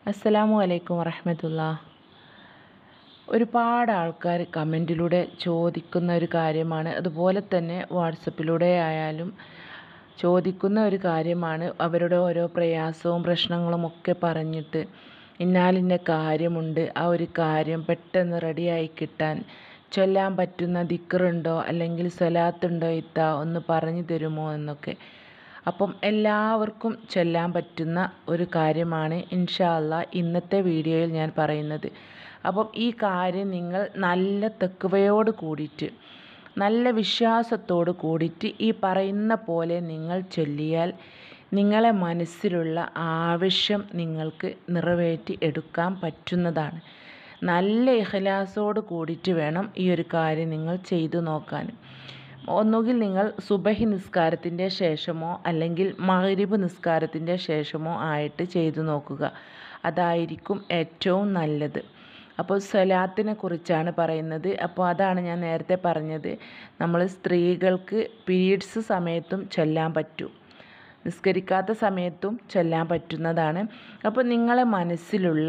അസ്സലാമു അലൈക്കും വറഹ്മത്തുള്ളാ. ഒരുപാട് ആൾക്കാർ കമൻറ്റിലൂടെ ചോദിക്കുന്ന ഒരു കാര്യമാണ്, അതുപോലെ തന്നെ വാട്സപ്പിലൂടെ ആയാലും ചോദിക്കുന്ന ഒരു കാര്യമാണ്. അവരുടെ ഓരോ പ്രയാസവും പ്രശ്നങ്ങളും ഒക്കെ പറഞ്ഞിട്ട് ഇന്നാലിന്ന കാര്യമുണ്ട്, ആ ഒരു കാര്യം പെട്ടെന്ന് റെഡിയായി കിട്ടാൻ ചൊല്ലാൻ പറ്റുന്ന ദിക്റുണ്ടോ അല്ലെങ്കിൽ സ്വലാത്തുണ്ടോ ഒന്ന് പറഞ്ഞു തരുമോ എന്നൊക്കെ. അപ്പം എല്ലാവർക്കും ചൊല്ലാൻ പറ്റുന്ന ഒരു കാര്യമാണ് ഇൻഷാ അല്ലാഹ് ഇന്നത്തെ വീഡിയോയിൽ ഞാൻ പറയുന്നത്. അപ്പം ഈ കാര്യം നിങ്ങൾ നല്ല തഖ്വയോട് കൂടിയിട്ട്, നല്ല വിശ്വാസത്തോട് കൂടിയിട്ട് ഈ പറയുന്ന പോലെ നിങ്ങൾ ചൊല്ലിയാൽ നിങ്ങളെ മനസ്സിലുള്ള ആവശ്യം നിങ്ങൾക്ക് നിറവേറ്റി എടുക്കാൻ പറ്റുന്നതാണ്. നല്ല ഇഖ്ലാസോട് കൂടിയിട്ട് വേണം ഈ ഒരു കാര്യം നിങ്ങൾ ചെയ്തു നോക്കാൻ. ഒന്നുകിൽ നിങ്ങൾ സുബഹി നിസ്കാരത്തിൻ്റെ ശേഷമോ അല്ലെങ്കിൽ മഗ്രിബ് നിസ്കാരത്തിൻ്റെ ശേഷമോ ആയിട്ട് ചെയ്തു നോക്കുക. അതായിരിക്കും ഏറ്റവും നല്ലത്. അപ്പോൾ സ്വലാത്തിനെ കുറിച്ചാണ് പറയുന്നത്. അപ്പോൾ അതാണ് ഞാൻ നേരത്തെ പറഞ്ഞത്, നമ്മൾ സ്ത്രീകൾക്ക് പീരീഡ്സ് സമയത്തും ചൊല്ലാൻ പറ്റും, നിസ്കരിക്കാത്ത സമയത്തും ചൊല്ലാൻ പറ്റുന്നതാണ്. അപ്പോൾ നിങ്ങളെ മനസ്സിലുള്ള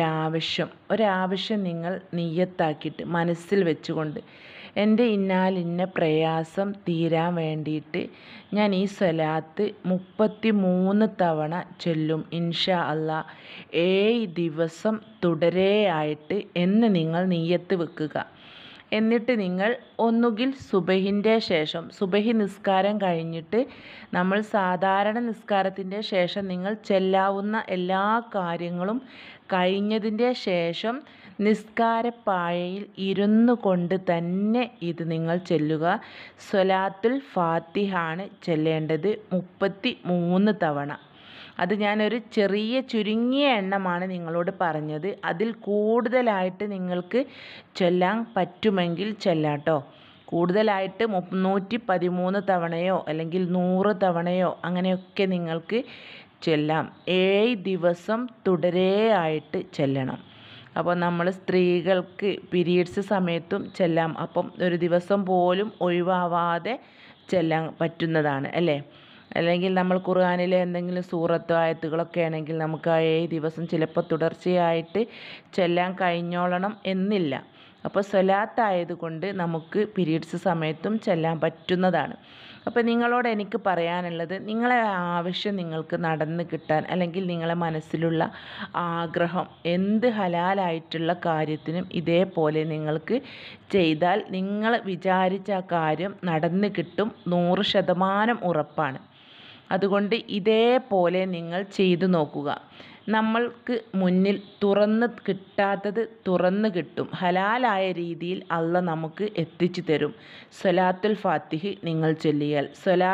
ഒരാവശ്യം നിങ്ങൾ നിയ്യത്താക്കിയിട്ട് മനസ്സിൽ വെച്ചുകൊണ്ട്, എൻ്റെ ഇന്ന പ്രയാസം തീരാൻ വേണ്ടിയിട്ട് ഞാൻ ഈ സ്വലാത്ത് 33 തവണ ചൊല്ലും ഇൻഷാ അല്ലാഹ് 7 ദിവസം തുടരെയായിട്ട് എന്ന് നിങ്ങൾ നിയ്യത്ത് വെക്കുക. എന്നിട്ട് നിങ്ങൾ ഒന്നുകിൽ സുബഹിൻ്റെ ശേഷം, സുബഹി നിസ്കാരം കഴിഞ്ഞിട്ട്, നമ്മൾ സാധാരണ നിസ്കാരത്തിൻ്റെ ശേഷം നിങ്ങൾ ചെല്ലാവുന്ന എല്ലാ കാര്യങ്ങളും കഴിഞ്ഞതിൻ്റെ ശേഷം നിസ്കാരപ്പായയിൽ ഇരുന്നു കൊണ്ട് തന്നെ ഇത് നിങ്ങൾ ചൊല്ലുക. സ്വലാത്തുൽ ഫാത്തിഹ ആണ് ചൊല്ലേണ്ടത് 33 തവണ. അത് ഞാനൊരു ചെറിയ ചുരുങ്ങിയ എണ്ണമാണ് നിങ്ങളോട് പറഞ്ഞത്. അതിൽ കൂടുതലായിട്ട് നിങ്ങൾക്ക് ചൊല്ലാൻ പറ്റുമെങ്കിൽ ചൊല്ലാട്ടോ. കൂടുതലായിട്ട് 313 തവണയോ അല്ലെങ്കിൽ 100 തവണയോ അങ്ങനെയൊക്കെ നിങ്ങൾക്ക് ചൊല്ലാം. 7 ദിവസം തുടരെയായിട്ട് ചൊല്ലണം. അപ്പോൾ നമ്മൾ സ്ത്രീകൾക്ക് പീരീഡ്സ് സമയത്തും ചൊല്ലാം. അപ്പം ഒരു ദിവസം പോലും ഒഴിവാവാതെ ചൊല്ലാൻ പറ്റുന്നതാണ് അല്ലേ. അല്ലെങ്കിൽ നമ്മൾ ഖുർആനിലെ എന്തെങ്കിലും സൂറത്തോ ആയത്തുകളൊക്കെ ആണെങ്കിൽ നമുക്ക് ആ 7 ദിവസം ചിലപ്പോൾ തുടർച്ചയായിട്ട് ചൊല്ലാൻ കഴിഞ്ഞോളണം എന്നില്ല. അപ്പോൾ സ്വലാത്തായതുകൊണ്ട് നമുക്ക് പീരീഡ്സ് സമയത്തും ചൊല്ലാൻ പറ്റുന്നതാണ്. അപ്പോൾ നിങ്ങളോട് എനിക്ക് പറയാനുള്ളത്, നിങ്ങളെ ആവശ്യം നിങ്ങൾക്ക് നടന്ന് കിട്ടാൻ, അല്ലെങ്കിൽ നിങ്ങളെ മനസ്സിലുള്ള ആഗ്രഹം, എന്ത് ഹലാലായിട്ടുള്ള കാര്യത്തിനും ഇതേപോലെ നിങ്ങൾക്ക് ചെയ്താൽ നിങ്ങൾ വിചാരിച്ച ആ കാര്യം നടന്ന് കിട്ടും, 100% ഉറപ്പാണ്. അതുകൊണ്ട് ഇതേപോലെ നിങ്ങൾ ചെയ്തു നോക്കുക. നമ്മൾക്ക് മുന്നിൽ തുറന്ന് കിട്ടാത്തത് തുറന്ന് കിട്ടും. ഹലാലായ രീതിയിൽ അള്ളാഹ് നമുക്ക് എത്തിച്ചു തരും. സ്വലാത്തുൽ ഫാത്തിഹ് നിങ്ങൾ ചൊല്ലിയാൽ,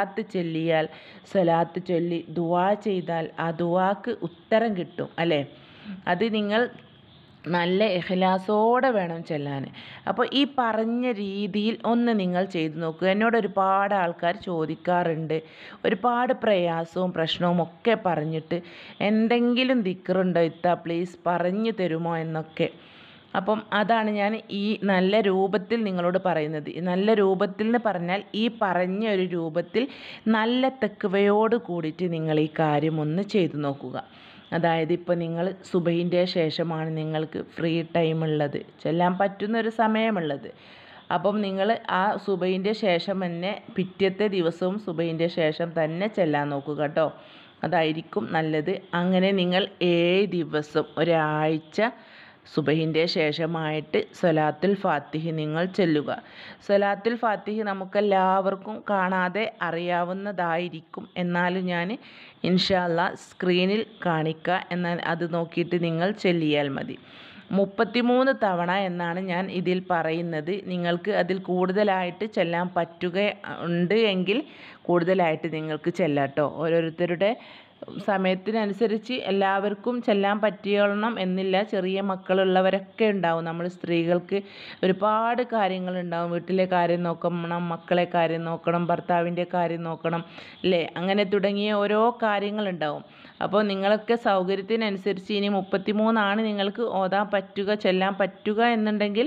സ്വലാത്ത് ചൊല്ലി ദുആ ചെയ്താൽ ആ ദുആക്ക് ഉത്തരം കിട്ടും അല്ലേ. അത് നിങ്ങൾ നല്ല ഇഖ്ലാസോടെ വേണം ചൊല്ലാൻ. അപ്പോൾ ഈ പറഞ്ഞ രീതിയിൽ ഒന്ന് നിങ്ങൾ ചെയ്തു നോക്കുക. എന്നോട് ഒരുപാട് ആൾക്കാർ ചോദിക്കാറുണ്ട്, ഒരുപാട് പ്രയാസവും പ്രശ്നവും ഒക്കെ പറഞ്ഞിട്ട് എന്തെങ്കിലും ദിക്റുണ്ടോ പ്ലീസ് പറഞ്ഞു തരുമോ എന്നൊക്കെ. അപ്പം അതാണ് ഞാൻ ഈ നല്ല രൂപത്തിൽ നിങ്ങളോട് പറയുന്നത്. നല്ല രൂപത്തിൽ എന്ന് പറഞ്ഞാൽ ഈ പറഞ്ഞ ഒരു രൂപത്തിൽ നല്ല തഖ്വയോട് കൂടിയിട്ട് നിങ്ങൾ ഈ കാര്യം ഒന്ന് ചെയ്തു നോക്കുക. അതായത് ഇപ്പോൾ നിങ്ങൾ സുബഹിൻ്റെ ശേഷമാണ് നിങ്ങൾക്ക് ഫ്രീ ടൈം ഉള്ളത്, ചൊല്ലാൻ പറ്റുന്നൊരു സമയമുള്ളത്. അപ്പം നിങ്ങൾ ആ സുബഹിൻ്റെ ശേഷം തന്നെ പിറ്റത്തെ ദിവസവും സുബഹിൻ്റെ ശേഷം തന്നെ ചെല്ലാൻ നോക്കുക കേട്ടോ. അതായിരിക്കും നല്ലത്. അങ്ങനെ നിങ്ങൾ 7 ദിവസം, ഒരാഴ്ച സുബഹിൻ്റെ ശേഷമായിട്ട് സ്വലാത്തുൽ ഫാത്തിഹ് നിങ്ങൾ ചൊല്ലുക. സ്വലാത്തുൽ ഫാത്തിഹ് നമുക്കെല്ലാവർക്കും കാണാതെ അറിയാവുന്നതായിരിക്കും. എന്നാലും ഞാൻ ഇൻഷാ അല്ലാഹ് സ്ക്രീനിൽ കാണിക്കുക, എന്നാൽ അത് നോക്കിയിട്ട് നിങ്ങൾ ചൊല്ലിയാൽ മതി. 33 തവണ എന്നാണ് ഞാൻ ഇതിൽ പറയുന്നത്. നിങ്ങൾക്ക് അതിൽ കൂടുതലായിട്ട് ചൊല്ലാൻ പറ്റുകയുണ്ട് എങ്കിൽ കൂടുതലായിട്ട് നിങ്ങൾക്ക് ചൊല്ലാട്ടോ. ഓരോരുത്തരുടെ സമയത്തിനനുസരിച്ച് എല്ലാവർക്കും ചെല്ലാൻ പറ്റിയോളണം എന്നില്ല. ചെറിയ മക്കളുള്ളവരൊക്കെ ഉണ്ടാവും. നമ്മൾ സ്ത്രീകൾക്ക് ഒരുപാട് കാര്യങ്ങളുണ്ടാവും. വീട്ടിലെ കാര്യം നോക്കണം, മക്കളെ കാര്യം നോക്കണം, ഭർത്താവിൻ്റെ കാര്യം നോക്കണം അല്ലേ, അങ്ങനെ തുടങ്ങിയ ഓരോ കാര്യങ്ങളുണ്ടാവും. അപ്പോൾ നിങ്ങളൊക്കെ സൗകര്യത്തിനനുസരിച്ച് ഇനി 33 നിങ്ങൾക്ക് ഓതാൻ പറ്റുക, ചെല്ലാൻ പറ്റുക എന്നുണ്ടെങ്കിൽ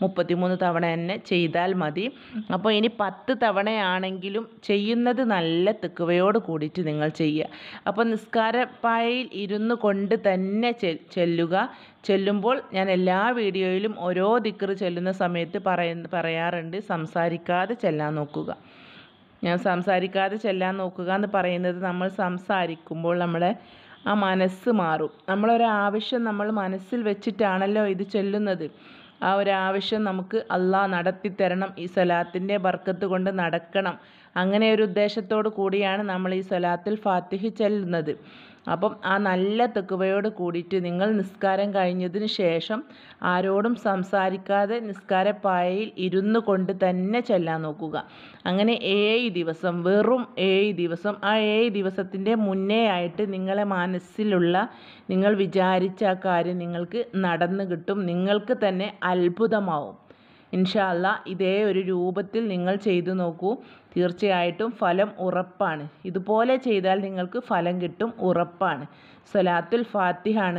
33 തവണ തന്നെ ചെയ്താൽ മതി. അപ്പോൾ ഇനി 10 തവണയാണെങ്കിലും ചെയ്യുന്നത് നല്ല തെക്കുവയോട് കൂടിയിട്ട് നിങ്ങൾ ചെയ്യുക. അപ്പോൾ നിസ്കാരപ്പായയിൽ ഇരുന്നു കൊണ്ട് തന്നെ ചെല്ലുക. ചെല്ലുമ്പോൾ ഞാൻ എല്ലാ വീഡിയോയിലും ഓരോ ദിക്റ് ചെല്ലുന്ന സമയത്ത് പറയാറുണ്ട്, സംസാരിക്കാതെ ചെല്ലാൻ നോക്കുക. ഞാൻ സംസാരിക്കാതെ ചെല്ലാൻ നോക്കുക എന്ന് പറയുന്നത്, നമ്മൾ സംസാരിക്കുമ്പോൾ നമ്മുടെ ആ മനസ്സ് മാറും. നമ്മളൊരാവശ്യം നമ്മൾ മനസ്സിൽ വെച്ചിട്ടാണല്ലോ ഇത് ചെല്ലുന്നത്. ആ ഒരാവശ്യം നമുക്ക് അള്ളാഹ് നടത്തി തരണം, ഈ സ്വലാത്തിൻ്റെ ബർക്കത്ത് കൊണ്ട് നടക്കണം, അങ്ങനെ ഒരു ഉദ്ദേശത്തോടു കൂടിയാണ് നമ്മൾ ഈ സ്വലാത്തുൽ ഫാത്തിഹ ചെല്ലുന്നത്. അപ്പം ആ നല്ല തെക്കുവയോട് കൂടിയിട്ട് നിങ്ങൾ നിസ്കാരം കഴിഞ്ഞതിന് ശേഷം ആരോടും സംസാരിക്കാതെ നിസ്കാരപ്പായയിൽ ഇരുന്നു കൊണ്ട് തന്നെ ചെല്ലാൻ നോക്കുക. അങ്ങനെ 7 ദിവസം, വെറും 7 ദിവസം, ആ 7 ദിവസത്തിൻ്റെ മുന്നേ ആയിട്ട് നിങ്ങളെ മനസ്സിലുള്ള നിങ്ങൾ വിചാരിച്ച ആ കാര്യം നിങ്ങൾക്ക് നടന്നു കിട്ടും. നിങ്ങൾക്ക് തന്നെ അത്ഭുതമാവും. ഇൻഷാ അല്ലാഹ് ഇതേ ഒരു രൂപത്തിൽ നിങ്ങൾ ചെയ്തു നോക്കൂ, തീർച്ചയായിട്ടും ഫലം ഉറപ്പാണ്. ഇതുപോലെ ചെയ്താൽ നിങ്ങൾക്ക് ഫലം കിട്ടും, ഉറപ്പാണ്. സ്വലാത്തുൽ ഫാത്തിഹ ആണ്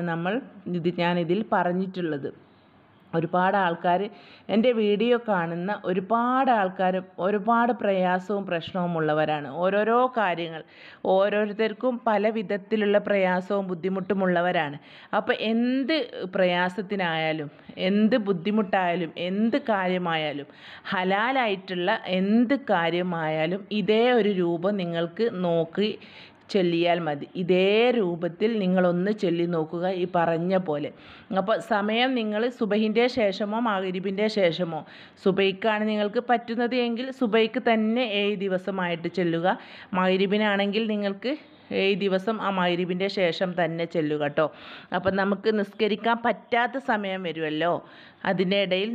ഞാനിതിൽ പറഞ്ഞിട്ടുള്ളത്. ഒരുപാട് ആൾക്കാർ, എൻ്റെ വീഡിയോ കാണുന്ന ഒരുപാട് ആൾക്കാർ ഒരുപാട് പ്രയാസവും പ്രശ്നവും ഉള്ളവരാണ്. ഓരോരോ കാര്യങ്ങൾ, ഓരോരുത്തർക്കും പല വിധത്തിലുള്ള പ്രയാസവും ബുദ്ധിമുട്ടുമുള്ളവരാണ്. അപ്പോൾ എന്ത് പ്രയാസത്തിനായാലും, എന്ത് ബുദ്ധിമുട്ടായാലും, എന്ത് കാര്യമായാലും, ഹലാലായിട്ടുള്ള എന്ത് കാര്യമായാലും ഇതേ ഒരു രൂപം നിങ്ങൾക്ക് നോക്കി ചൊല്ലിയാൽ മതി. ഇതേ രൂപത്തിൽ നിങ്ങളൊന്ന് ചൊല്ലി നോക്കുക, ഈ പറഞ്ഞ പോലെ. അപ്പോൾ സമയം നിങ്ങൾ സുബഹിൻ്റെ ശേഷമോ മഗ്‌രിബിൻ്റെ ശേഷമോ, സുബഹിക്കാണ് നിങ്ങൾക്ക് പറ്റുന്നത് എങ്കിൽ സുബഹിക്ക് തന്നെ 7 ദിവസമായിട്ട് ചൊല്ലുക. മഗ്‌രിബിനാണെങ്കിൽ നിങ്ങൾക്ക് 7 ദിവസം ആ മഗ്‌രിബിൻ്റെ ശേഷം തന്നെ ചെല്ലുക കേട്ടോ. അപ്പം നമുക്ക് നിസ്കരിക്കാൻ പറ്റാത്ത സമയം വരുമല്ലോ, അതിൻ്റെ ഇടയിൽ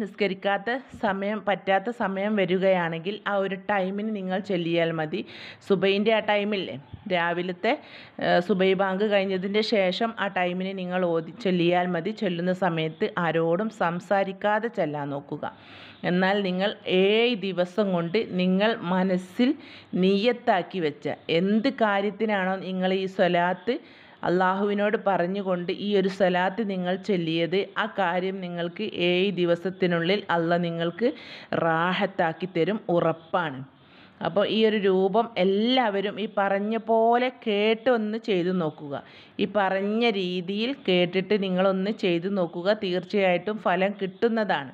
പറ്റാത്ത സമയം വരികയാണെങ്കിൽ ആ ഒരു ടൈമിന് നിങ്ങൾ ചെല്ലിയാൽ മതി. സുബഹിൻ്റെ ആ ടൈമില്ലേ, രാവിലത്തെ സുബഹി ബാങ്ക് കഴിഞ്ഞതിൻ്റെ ശേഷം ആ ടൈമിന് നിങ്ങൾ ചൊല്ലിയാൽ മതി. ചൊല്ലുന്ന സമയത്ത് ആരോടും സംസാരിക്കാതെ ചെല്ലാൻ നോക്കുക. എന്നാൽ നിങ്ങൾ 7 ദിവസം കൊണ്ട് നിങ്ങൾ മനസ്സിൽ നിയ്യത്താക്കി വെച്ച എന്ത് കാര്യത്തിനാണോ നിങ്ങൾ ഈ സ്വലാത്ത് അള്ളാഹുവിനോട് പറഞ്ഞുകൊണ്ട് ഈ ഒരു സ്വലാത്ത് നിങ്ങൾ ചൊല്ലിയത്, ആ കാര്യം നിങ്ങൾക്ക് 7 ദിവസത്തിനുള്ളിൽ അള്ളാഹ് നിങ്ങൾക്ക് റാഹത്താക്കി തരും, ഉറപ്പാണ്. അപ്പോൾ ഈ ഒരു രൂപം എല്ലാവരും ഈ പറഞ്ഞ പോലെ കേട്ട് ഒന്ന് ചെയ്തു നോക്കുക. ഈ പറഞ്ഞ രീതിയിൽ കേട്ടിട്ട് നിങ്ങളൊന്ന് ചെയ്തു നോക്കുക, തീർച്ചയായിട്ടും ഫലം കിട്ടുന്നതാണ്.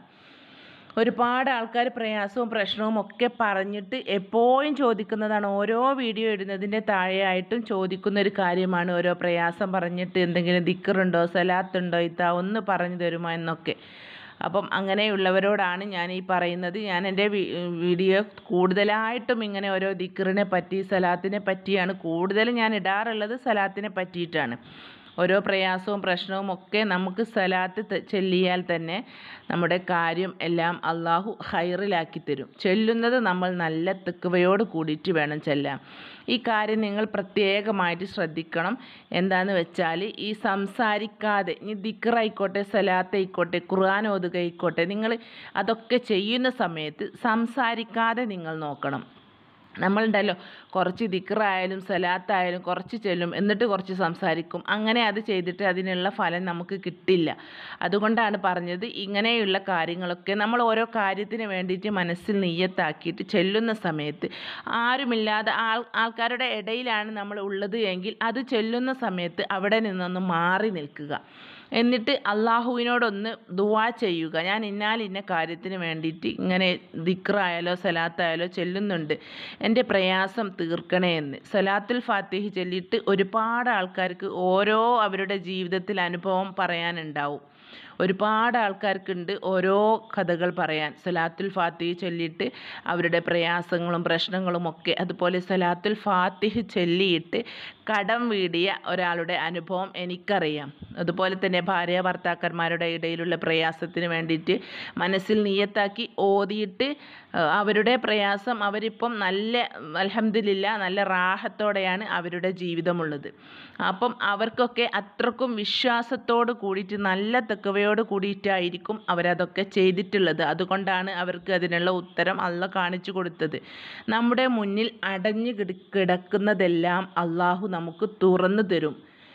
ഒരുപാട് ആൾക്കാർ പ്രയാസവും പ്രശ്നവും ഒക്കെ പറഞ്ഞിട്ട് എപ്പോഴും ചോദിക്കുന്നതാണ്, ഓരോ വീഡിയോ ഇടുന്നതിൻ്റെ താഴെയായിട്ടും ചോദിക്കുന്ന ഒരു കാര്യമാണ്, ഓരോ പ്രയാസം പറഞ്ഞിട്ട് എന്തെങ്കിലും ദിക്റുണ്ടോ, സലാത്തുണ്ടോ, ഇത്താ ഒന്ന് പറഞ്ഞു തരുമോ എന്നൊക്കെ. അപ്പം അങ്ങനെയുള്ളവരോടാണ് ഞാൻ ഈ പറയുന്നത്. ഞാൻ എൻ്റെ വീഡിയോ കൂടുതലായിട്ടും ഇങ്ങനെ ഓരോ ദിക്റിനെ പറ്റി, സലാത്തിനെ പറ്റിയാണ് കൂടുതലും ഞാൻ ഇടാറുള്ളത്. സലാത്തിനെ പറ്റിയിട്ടാണ്. ഓരോ പ്രയാസവും പ്രശ്നവും ഒക്കെ നമുക്ക് സലാത്ത് ചൊല്ലിയാൽ തന്നെ നമ്മുടെ കാര്യം എല്ലാം അള്ളാഹു ഹൈറിലാക്കി തരും. ചൊല്ലുന്നത് നമ്മൾ നല്ല തെക്കുവയോട് കൂടിയിട്ട് വേണം ചെല്ലാൻ. ഈ കാര്യം നിങ്ങൾ പ്രത്യേകമായിട്ട് ശ്രദ്ധിക്കണം. എന്താണെന്ന് വെച്ചാൽ, ഈ സംസാരിക്കാതെ, ഇനി ദിക്റായിക്കോട്ടെ, സലാത്തായിക്കോട്ടെ, ഖുർആൻ ഓതുകയായിക്കോട്ടെ, നിങ്ങൾ അതൊക്കെ ചെയ്യുന്ന സമയത്ത് സംസാരിക്കാതെ നിങ്ങൾ നോക്കണം. നമ്മളുണ്ടല്ലോ, കുറച്ച് ദിക്റായാലും സലാത്തായാലും കുറച്ച് ചൊല്ലും, എന്നിട്ട് കുറച്ച് സംസാരിക്കും. അങ്ങനെ അത് ചെയ്തിട്ട് അതിനുള്ള ഫലം നമുക്ക് കിട്ടില്ല. അതുകൊണ്ടാണ് പറഞ്ഞത്, ഇങ്ങനെയുള്ള കാര്യങ്ങളൊക്കെ നമ്മൾ ഓരോ കാര്യത്തിന് വേണ്ടിയിട്ട് മനസ്സിൽ നിയ്യത്താക്കിയിട്ട് ചെല്ലുന്ന സമയത്ത്, ആരുമില്ലാതെ ആൾക്കാരുടെ ഇടയിലാണ് നമ്മൾ ഉള്ളത് എങ്കിൽ അത് ചെല്ലുന്ന സമയത്ത് അവിടെ നിന്നൊന്ന് മാറി നിൽക്കുക. എന്നിട്ട് അള്ളാഹുവിനോടൊന്ന് ദുആ ചെയ്യുക. ഞാൻ ഇന്ന കാര്യത്തിന് വേണ്ടിയിട്ട് ഇങ്ങനെ ദിക്റായാലോ സലാത്തായാലോ ചെല്ലുന്നുണ്ട്, എൻ്റെ പ്രയാസം തീർക്കണേ എന്ന്. സലാത്തുൽ ഫാത്തിഹ ചൊല്ലിയിട്ട് ഒരുപാട് ആൾക്കാർക്ക് ഓരോ അവരുടെ ജീവിതത്തിൽ അനുഭവം പറയാനുണ്ടാവും. ഒരുപാട് ആൾക്കാർക്കുണ്ട് ഓരോ കഥകൾ പറയാൻ. സലാത്തുൽ ഫാത്തിഹ ചൊല്ലിയിട്ട് അവരുടെ പ്രയാസങ്ങളും പ്രശ്നങ്ങളും ഒക്കെ, അതുപോലെ സലാത്തുൽ ഫാത്തിഹ ചൊല്ലിയിട്ട് കടം വീടിയ ഒരാളുടെ അനുഭവം എനിക്കറിയാം. അതുപോലെ തന്നെ ഭാര്യ ഭർത്താക്കന്മാരുടെ ഇടയിലുള്ള പ്രയാസത്തിന് വേണ്ടിയിട്ട് മനസ്സിൽ നിയ്യത്താക്കി ഓതിയിട്ട് അവരുടെ പ്രയാസം അവരിപ്പം നല്ല അൽഹംദുലില്ലാ നല്ല റാഹത്തോടെയാണ് അവരുടെ ജീവിതമുള്ളത്. അപ്പം അവർക്കൊക്കെ അത്രക്കും വിശ്വാസത്തോട് കൂടിയിട്ട് നല്ല തെക്കുവയോട് കൂടിയിട്ടായിരിക്കും അവരതൊക്കെ ചെയ്തിട്ടുള്ളത്. അതുകൊണ്ടാണ് അവർക്ക് അതിനുള്ള ഉത്തരം അള്ളാഹ് കാണിച്ചു കൊടുത്തത്. നമ്മുടെ മുന്നിൽ അടഞ്ഞു കിടക്കുന്നതെല്ലാം അള്ളാഹു നമുക്ക് തുറന്നു തരും.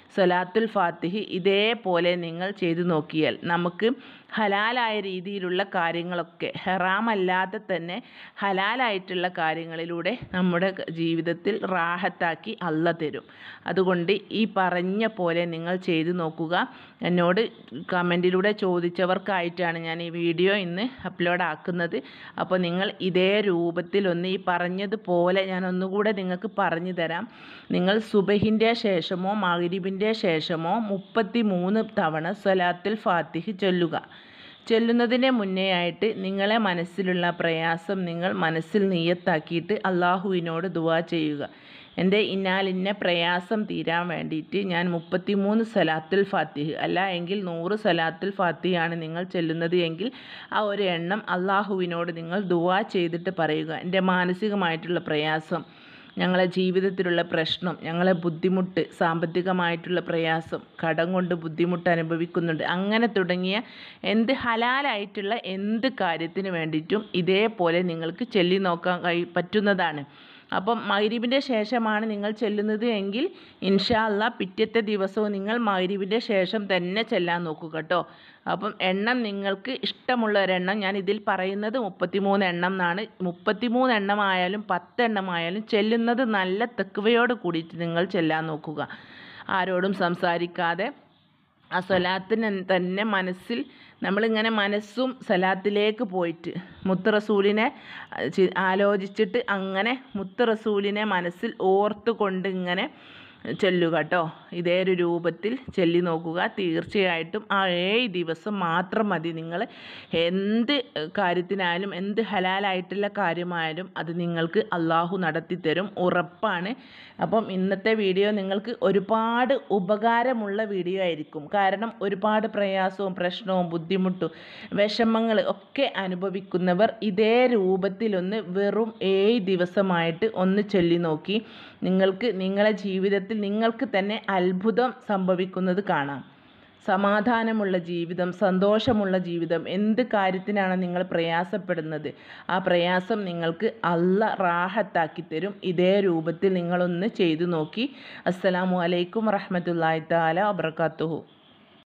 സ്വലാത്തുൽ ഫാത്തിഹ് ഇതേപോലെ നിങ്ങൾ ചെയ്തു നോക്കിയാൽ നമുക്ക് ഹലാലായ രീതിയിലുള്ള കാര്യങ്ങളൊക്കെ ഹറാമല്ലാതെ തന്നെ ഹലാലായിട്ടുള്ള കാര്യങ്ങളിലൂടെ നമ്മുടെ ജീവിതത്തിൽ റാഹത്താക്കി അള്ള തരും. അതുകൊണ്ട് ഈ പറഞ്ഞ പോലെ നിങ്ങൾ ചെയ്തു നോക്കുക. എന്നോട് കമൻറ്റിലൂടെ ചോദിച്ചവർക്കായിട്ടാണ് ഞാൻ ഈ വീഡിയോ ഇന്ന് അപ്ലോഡ് ആക്കുന്നത്. അപ്പോൾ നിങ്ങൾ ഇതേ രൂപത്തിലൊന്ന് ഈ പറഞ്ഞതുപോലെ ഞാൻ ഒന്നുകൂടെ നിങ്ങൾക്ക് പറഞ്ഞു തരാം. നിങ്ങൾ സുബഹിൻ്റെ ശേഷമോ മഗ്‌രിബിൻ്റെ ശേഷമോ 33 തവണ സ്വലാത്തുൽ ഫാത്തിഹ് ചൊല്ലുന്നതിന് മുന്നേ ആയിട്ട് നിങ്ങളെ മനസ്സിലുള്ള പ്രയാസം നിങ്ങൾ മനസ്സിൽ നിയ്യത്താക്കിയിട്ട് അള്ളാഹുവിനോട് ദുആ ചെയ്യുക. എൻ്റെ ഇന്ന പ്രയാസം തീരാൻ വേണ്ടിയിട്ട് ഞാൻ 33 സ്വലാത്തുൽ ഫാത്തിഹ് അല്ല എങ്കിൽ 100 സ്വലാത്തുൽ ഫാത്തിഹയാണ് നിങ്ങൾ ചൊല്ലുന്നത് എങ്കിൽ ആ ഒരു എണ്ണം അള്ളാഹുവിനോട് നിങ്ങൾ ദുആ ചെയ്തിട്ട് പറയുക. എൻ്റെ മാനസികമായിട്ടുള്ള പ്രയാസം, ഞങ്ങളെ ജീവിതത്തിലുള്ള പ്രശ്നം, ഞങ്ങളെ ബുദ്ധിമുട്ട്, സാമ്പത്തികമായിട്ടുള്ള പ്രയാസം, കടം കൊണ്ട് ബുദ്ധിമുട്ട് അനുഭവിക്കുന്നുണ്ട്, അങ്ങനെ തുടങ്ങിയ എന്ത് ഹലാലായിട്ടുള്ള എന്ത് കാര്യത്തിന് വേണ്ടിയിട്ടും ഇതേപോലെ നിങ്ങൾക്ക് ചൊല്ലി നോക്കാൻ പറ്റുന്നതാണ്. അപ്പം മഗ്‌രിബിൻ്റെ ശേഷമാണ് നിങ്ങൾ ചെല്ലുന്നത് എങ്കിൽ ഇൻഷാ അല്ലാഹ് പിറ്റത്തെ ദിവസവും നിങ്ങൾ മഗ്‌രിബിൻ്റെ ശേഷം തന്നെ ചെല്ലാൻ നോക്കുക കേട്ടോ. അപ്പം എണ്ണം നിങ്ങൾക്ക് ഇഷ്ടമുള്ള ഒരെണ്ണം, ഞാൻ ഇതിൽ പറയുന്നത് 33 എണ്ണം എന്നാണ്. 33 എണ്ണമായാലും 10 എണ്ണമായാലും ചെല്ലുന്നത് നല്ല തഖ്വയോട് കൂടിയിട്ട് നിങ്ങൾ ചെല്ലാൻ നോക്കുക. ആരോടും സംസാരിക്കാതെ ആ സ്വലാത്തിന് തന്നെ മനസ്സിൽ നമ്മളിങ്ങനെ മനസ്സും സ്വലാത്തിലേക്ക് പോയിട്ട് മുത്ത് റസൂലിനെ ആലോചിച്ചിട്ട് അങ്ങനെ മുത്ത് റസൂലിനെ മനസ്സിൽ ഓർത്തുകൊണ്ട് ഇങ്ങനെ ചൊല്ലുക കേട്ടോ. ഇതേ ഒരു രൂപത്തിൽ ചൊല്ലി നോക്കുക. തീർച്ചയായിട്ടും ആ 7 ദിവസം മാത്രം മതി. നിങ്ങൾ എന്ത് കാര്യത്തിനായാലും എന്ത് ഹലാലായിട്ടുള്ള കാര്യമായാലും അത് നിങ്ങൾക്ക് അള്ളാഹു നടത്തിത്തരും, ഉറപ്പാണ്. അപ്പം ഇന്നത്തെ വീഡിയോ നിങ്ങൾക്ക് ഒരുപാട് ഉപകാരമുള്ള വീഡിയോ ആയിരിക്കും. കാരണം ഒരുപാട് പ്രയാസവും പ്രശ്നവും ബുദ്ധിമുട്ടും വിഷമങ്ങൾ ഒക്കെ അനുഭവിക്കുന്നവർ ഇതേ രൂപത്തിലൊന്ന് വെറും 7 ദിവസമായിട്ട് ഒന്ന് ചൊല്ലി നോക്കി നിങ്ങൾക്ക് നിങ്ങളെ ജീവിതത്തിൽ നിങ്ങൾക്ക് തന്നെ അത്ഭുതം സംഭവിക്കുന്നത് കാണാം. സമാധാനമുള്ള ജീവിതം, സന്തോഷമുള്ള ജീവിതം, എന്ത് കാര്യത്തിനാണ് നിങ്ങൾ പ്രയാസപ്പെടുന്നത് ആ പ്രയാസം നിങ്ങൾക്ക് അല്ലാഹ് റാഹത്താക്കി തരും. ഇതേ രൂപത്തിൽ നിങ്ങളൊന്ന് ചെയ്തു നോക്കി. അസ്സലാമു അലൈക്കും വറഹ്മത്തുള്ളാഹി തആല വബറകാതുഹു.